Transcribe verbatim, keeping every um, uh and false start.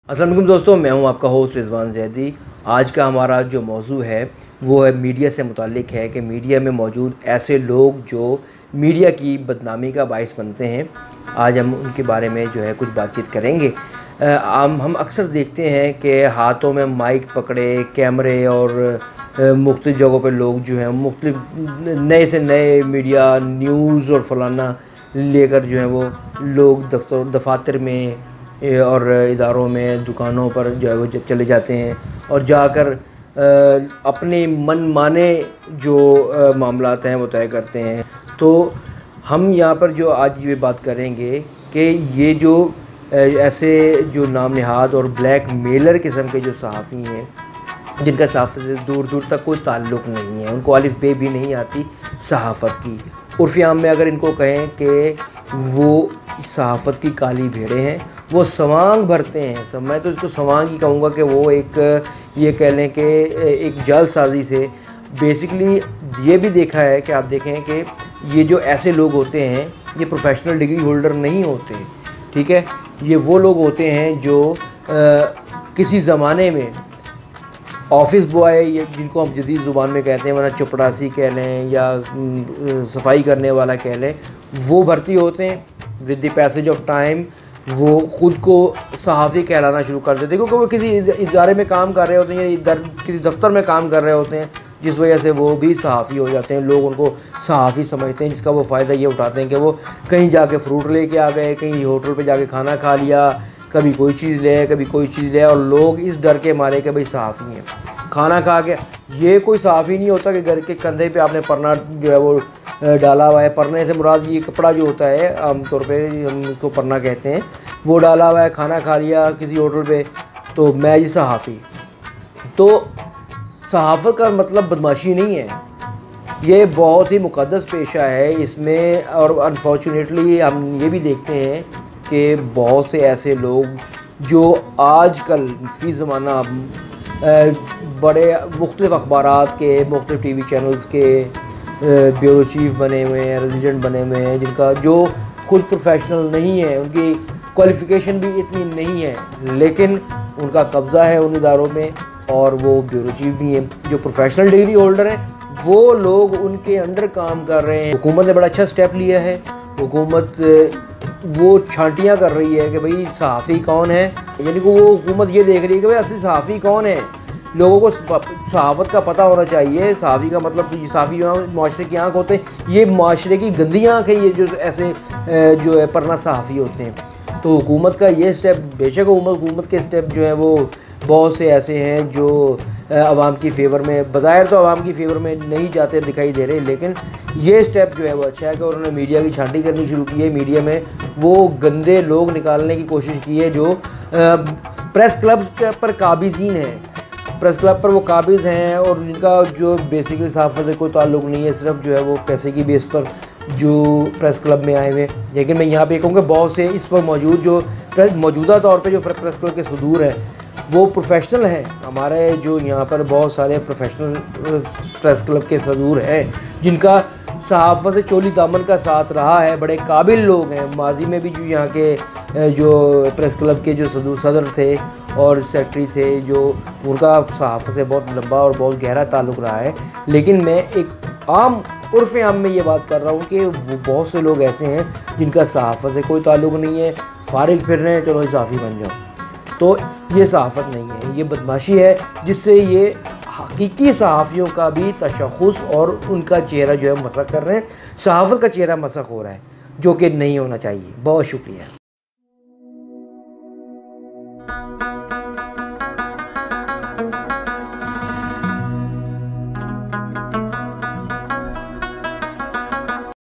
अस्सलाम वालेकुम दोस्तों, मैं हूं आपका होस्ट रिजवान जैदी। आज का हमारा जो मौजू है वो है मीडिया से मुताल्लिक़ है कि मीडिया में मौजूद ऐसे लोग जो मीडिया की बदनामी का बाइस बनते हैं। आज हम उनके बारे में जो है कुछ बातचीत करेंगे। हम हम अक्सर देखते हैं कि हाथों में माइक पकड़े कैमरे और मुख्तलिफ़ जगहों पर लोग जो हैं मुख्तलिफ़ नए से नए मीडिया न्यूज़ और फलाना लेकर जो है वो लोग दफ्तर दफातर में और इदारों में दुकानों पर जो है वो चले जाते हैं और जाकर अपने मन माने जो मामलात हैं वो तय करते हैं। तो हम यहाँ पर जो आज ये बात करेंगे कि ये जो ऐसे जो नाम नहाद और ब्लैक मेलर किस्म के जो सहाफ़ी हैं जिनका सहाफ़त से दूर दूर तक कोई ताल्लुक़ नहीं है, उनको अलिफ बे भी नहीं आती सहाफ़त की। उर्फ़ आम में अगर इनको कहें कि वो सहाफ़त की काली भेड़ें हैं, वो सवांग भरते हैं। सब मैं तो इसको सवांग ही कहूँगा कि वो एक ये कह लें कि एक जालसाजी से बेसिकली ये भी देखा है कि आप देखें कि ये जो ऐसे लोग होते हैं ये प्रोफेशनल डिग्री होल्डर नहीं होते, ठीक है। ये वो लोग होते हैं जो आ, किसी ज़माने में ऑफ़िस बॉय या जिनको हम जदीद ज़ुबान में कहते हैं, वरना चपड़ासी कह लें या सफाई करने वाला कह लें, वो भर्ती होते हैं। With the passage of time वो ख़ुद को सहाफ़ी कहलाना शुरू कर देते हैं क्योंकि वो किसी इदारे में काम कर रहे होते हैं या किसी दफ्तर में काम कर रहे होते हैं, जिस वजह से वो भी सहाफ़ी हो जाते हैं। लोग उनको सहाफ़ी समझते हैं, जिसका वो फ़ायदा ये उठाते हैं कि वो कहीं जाके फ्रूट लेके आ गए, कहीं होटल पे जाके खाना खा लिया, कभी कोई चीज़ ले कभी कोई चीज़ ले, और लोग इस डर के मारे कि भाई सहाफ़ी हैं। खाना खा के ये कोई सहाफ़ी नहीं होता कि घर के कंधे पे आपने परना जो है वो डाला हुआ है। परने से मुराद ये कपड़ा जो होता है, आमतौर पे हम उसको परना कहते हैं, वो डाला हुआ है, खाना खा लिया किसी होटल पे, तो मैं ये सहाफ़ी। तो सहाफ़त का मतलब बदमाशी नहीं है, ये बहुत ही मुक़द्दस पेशा है। इसमें और अनफॉर्चुनेटली हम ये भी देखते हैं कि बहुत से ऐसे लोग जो आजकल फ़ी ज़माना बड़े मुख्तलिफ़ अखबारात के मुख्तलिफ़ टी वी चैनल्स के ब्यूरो चीफ़ बने हुए हैं, रेजिडेंट बने हुए हैं, जिनका जो खुद प्रोफेशनल नहीं है, उनकी क्वालिफ़िकेशन भी इतनी नहीं है, लेकिन उनका कब्ज़ा है उन इदारों में और वो ब्यूरो चीफ़ भी हैं। जो प्रोफेशनल डिग्री होल्डर हैं वो लोग उनके अंडर काम कर रहे हैं। हुकूमत ने बड़ा अच्छा स्टेप लिया है। हुकूमत वो छांटियाँ कर रही है कि भाई सहाफ़ी कौन है, यानी कि वो हुकूमत ये देख रही है कि भाई असली सहाफ़ी कौन है। लोगों को सहाफ़त का पता होना चाहिए। सहाफ़ी का मतलब सहाफ़ी जो है माशरे की आँख होते हैं, ये माशरे की गंदी आँख है, ये जो ऐसे जो है परना सहाफ़ी होते हैं। तो हुकूमत का ये स्टेप, बेशक हुकूमत के स्टेप जो है वो बहुत से ऐसे हैं जो आवाम की फ़ेवर में, बज़ाहिर तो आवाम की फ़ेवर में नहीं जाते दिखाई दे रहे, लेकिन ये स्टेप जो है वो अच्छा है कि उन्होंने मीडिया की छांटी करनी शुरू की है। मीडिया में वो गंदे लोग निकालने की कोशिश की है जो प्रेस क्लब पर काबिज़ीन हैं, प्रेस क्लब पर वो काबिज़ हैं और जिनका जो बेसिकली सहाफ़त से कोई ताल्लुक़ नहीं है, सिर्फ जो है वो पैसे की बेस पर जो प्रेस क्लब में आए हुए। लेकिन मैं यहाँ पे कहूँगा बहुत से इस वक्त मौजूद जो मौजूदा तौर पे जो प्रेस क्लब के सदूर हैं वो प्रोफेशनल हैं। हमारे जो यहाँ पर बहुत सारे प्रोफेशनल प्रेस क्लब के सदूर हैं जिनका सहाफ़त से चोली दामन का साथ रहा है, बड़े काबिल लोग हैं। माजी में भी जो यहाँ के जो प्रेस क्लब के जो सदूर सदर थे और सेक्रेटरी थे, जो उनका सहाफ़त से बहुत लंबा और बहुत गहरा ताल्लुक़ रहा है। लेकिन मैं एक आम उर्फ़ आम में ये बात कर रहा हूँ कि वो बहुत से लोग ऐसे हैं जिनका सहाफ़त से कोई ताल्लुक़ नहीं है, फारिग फिर रहे हैं, चलो सहाफ़ी बन जाओ। तो ये सहाफ़त नहीं है, ये बदमाशी है, जिससे ये हकीकी सहाफ़ियों का भी तशख़्ख़ुस और उनका चेहरा जो है मसख़ कर रहे हैं। सहाफ़त का चेहरा मसख़ हो रहा है, जो कि नहीं होना चाहिए। बहुत शुक्रिया।